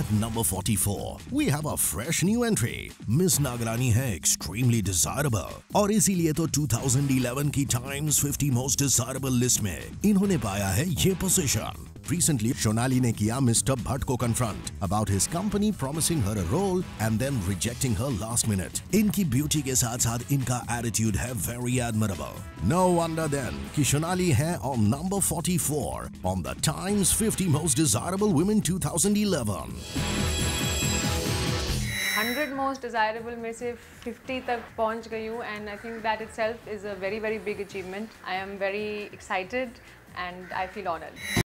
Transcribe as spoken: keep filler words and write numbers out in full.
At number forty-four, we have a fresh new entry. Miss Nagrani है extremely desirable और इसीलिए तो two thousand eleven की Times fifty most desirable list में इन्होंने पाया है ये position. Recently, Shonali ने किया Mister Bhatt को confront about his company promising her a role and then rejecting her last minute. इनकी beauty के साथ साथ इनका attitude है very admirable. No wonder then कि Shonali है on number forty-four on the Times fifty most desirable women twenty eleven. one hundred most desirable में से fifty तक पहुंच गई हूँ and I think that itself is a very very big achievement. I am very excited and I feel honored.